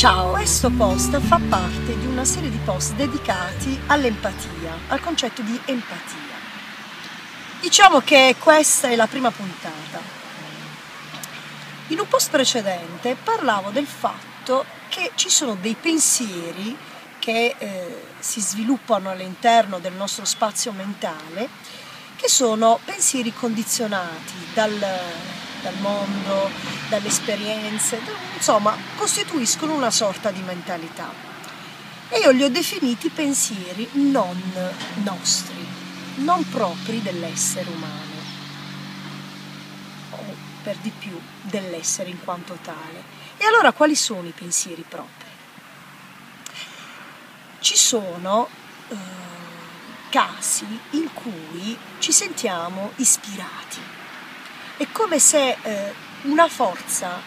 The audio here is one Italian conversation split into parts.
Ciao, questo post fa parte di una serie di post dedicati all'empatia, al concetto di empatia. Diciamo che questa è la prima puntata. In un post precedente parlavo del fatto che ci sono dei pensieri che si sviluppano all'interno del nostro spazio mentale, che sono pensieri condizionati dal mondo, dalle esperienze, insomma, costituiscono una sorta di mentalità. E io li ho definiti pensieri non nostri, non propri dell'essere umano, o per di più dell'essere in quanto tale. E allora quali sono i pensieri propri? Ci sono casi in cui ci sentiamo ispirati. È come se una forza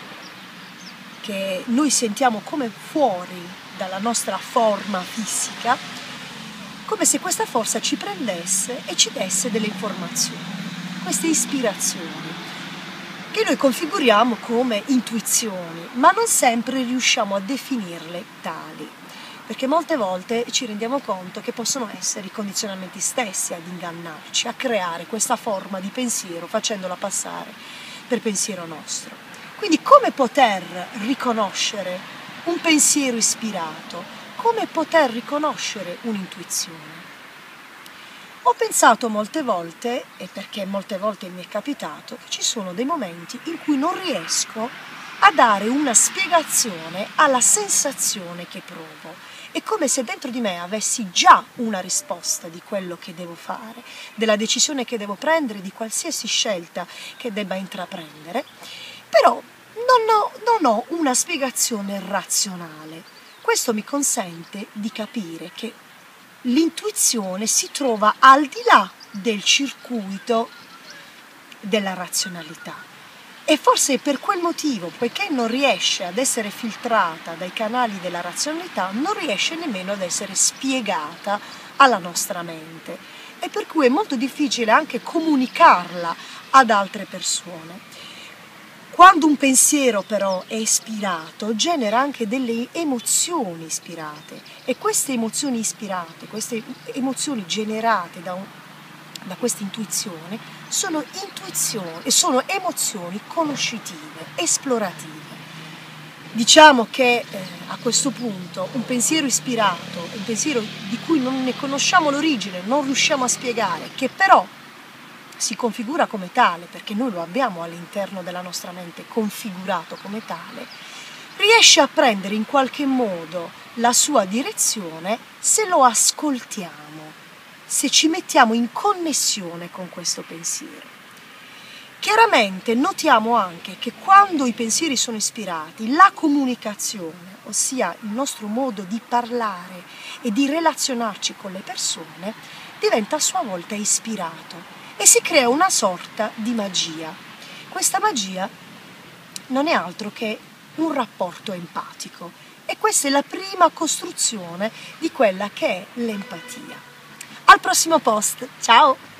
che noi sentiamo come fuori dalla nostra forma fisica, come se questa forza ci prendesse e ci desse delle informazioni, queste ispirazioni, che noi configuriamo come intuizioni, ma non sempre riusciamo a definirle tali, perché molte volte ci rendiamo conto che possono essere i condizionamenti stessi ad ingannarci, a creare questa forma di pensiero facendola passare per pensiero nostro. Quindi come poter riconoscere un pensiero ispirato? Come poter riconoscere un'intuizione? Ho pensato molte volte, e perché molte volte mi è capitato, che ci sono dei momenti in cui non riesco a dare una spiegazione alla sensazione che provo. È come se dentro di me avessi già una risposta di quello che devo fare, della decisione che devo prendere, di qualsiasi scelta che debba intraprendere, però non ho una spiegazione razionale. Questo mi consente di capire che l'intuizione si trova al di là del circuito della razionalità. E forse per quel motivo, poiché non riesce ad essere filtrata dai canali della razionalità, non riesce nemmeno ad essere spiegata alla nostra mente. E per cui è molto difficile anche comunicarla ad altre persone. Quando un pensiero però è ispirato, genera anche delle emozioni ispirate. E queste emozioni ispirate, queste emozioni generate da questa intuizione, sono emozioni conoscitive, esplorative. Diciamo che a questo punto un pensiero ispirato, un pensiero di cui non ne conosciamo l'origine, non riusciamo a spiegare, che però si configura come tale, perché noi lo abbiamo all'interno della nostra mente configurato come tale, riesce a prendere in qualche modo la sua direzione se lo ascoltiamo, se ci mettiamo in connessione con questo pensiero. Chiaramente notiamo anche che quando i pensieri sono ispirati, la comunicazione, ossia il nostro modo di parlare e di relazionarci con le persone, diventa a sua volta ispirato e si crea una sorta di magia. Questa magia non è altro che un rapporto empatico e questa è la prima costruzione di quella che è l'empatia. Al prossimo post, ciao!